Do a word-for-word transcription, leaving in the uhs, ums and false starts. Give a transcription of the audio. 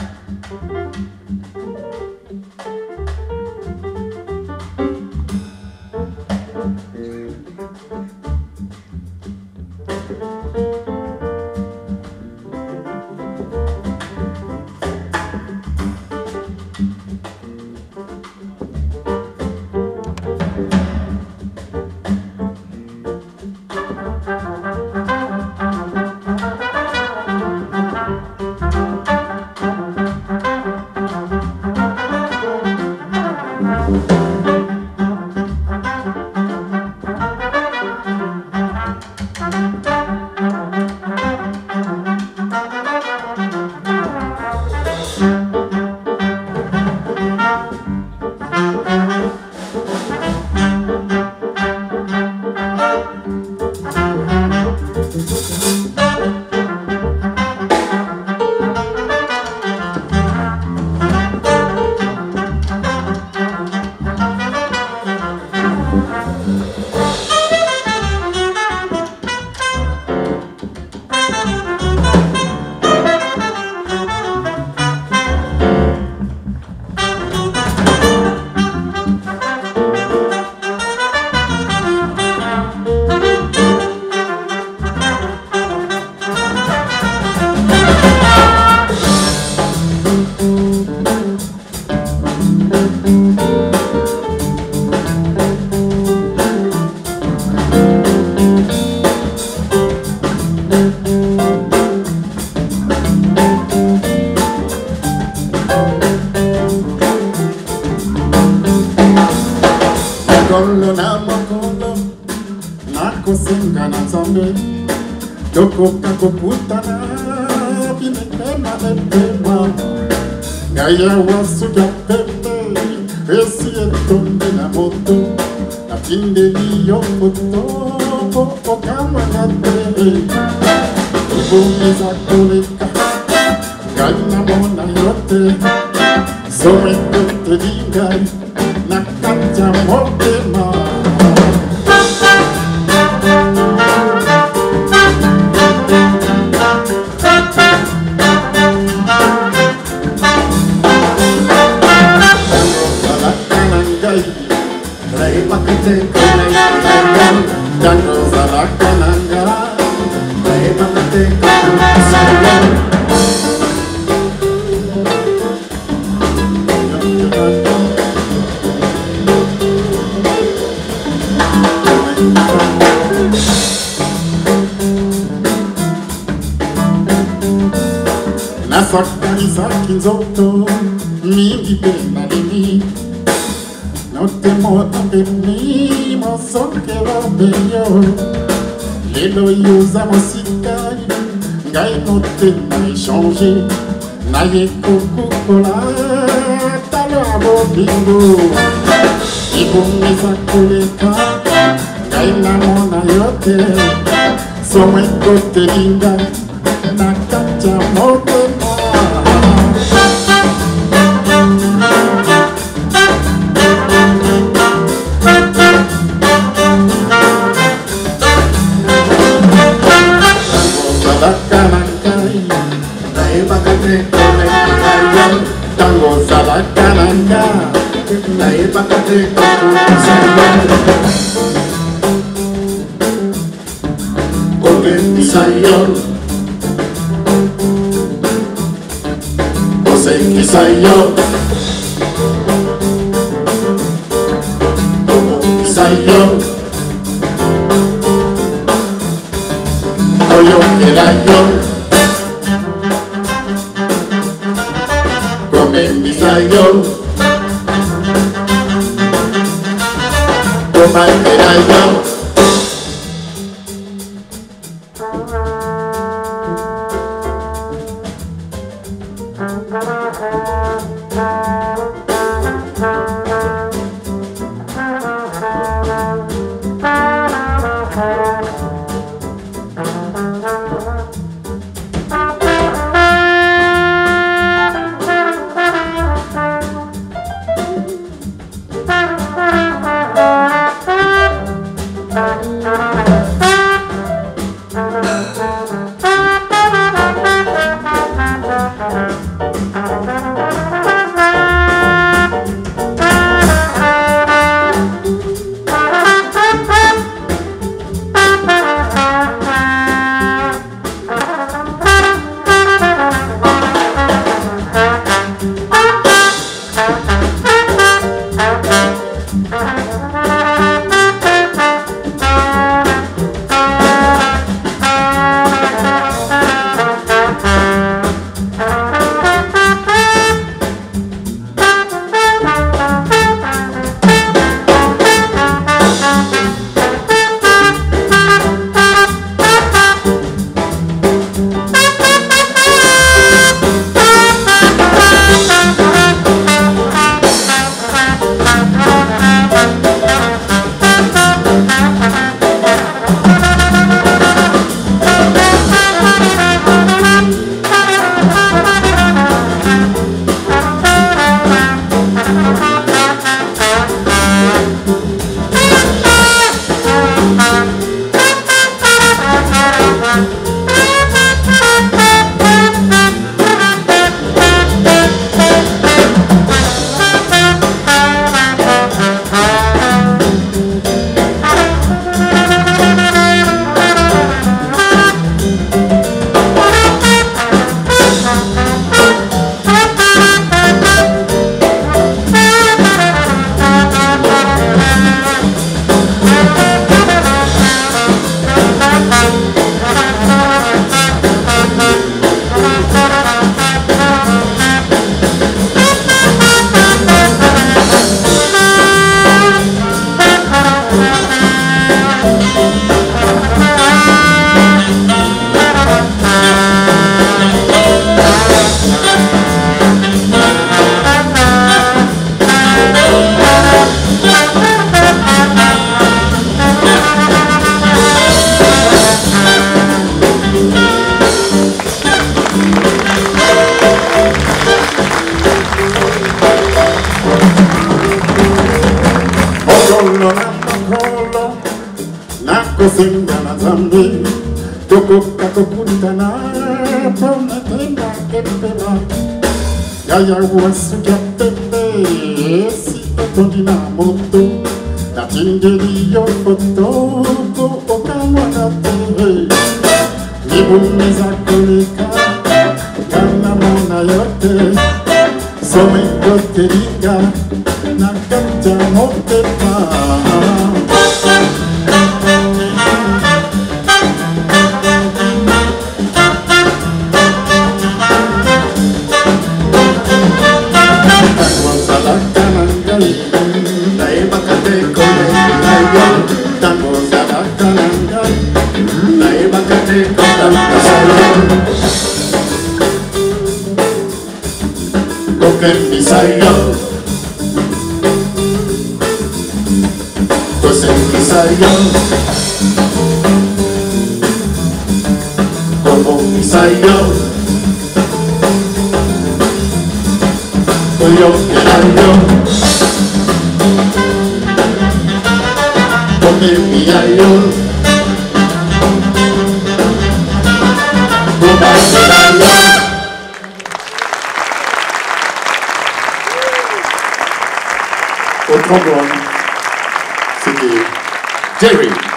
Makolo na makolo nakosenga na nzambe tokoka koputana binekema epema ngai awa suka pepe esi etonde na moto natindeli yo foto okamwana te ibongiza koleka ngai namona yo te zoekoteli ngai nakatya motema Jango zalakananga, baeba mateka kusayo. Nasakaniza kinzoto, mingi pena limi. No te mota beni, mosokela benyo. Lelo yoza mosikai, ngai no te na échanger. Na ye kokukola, talo abo bingo. Ibongiza koleka, ngai na mona yote. Somwe kote linga, na kacha motema. Tango zalakananga, naeba kateka kusayo. Open sayo, oseki sayo, sayo, oyo kerayo. Misayo, toma el medallo. Kolo na makolo na kusinga na zambi toko kakopunta na pona tenda kepela yaya wasu japete sito tondi na moto na tingeli yo foto ko okawa na tere nibumiza koleka kana mona yote some kote ringa nakanja mote pa tango salaka nangai dai bakate kole ayo tango salaka nangai dai bakate kole koken bisayo Misayo, como Misayo, yo quiero, como Misayo, como Misayo. Au trombone, c'était Jerry.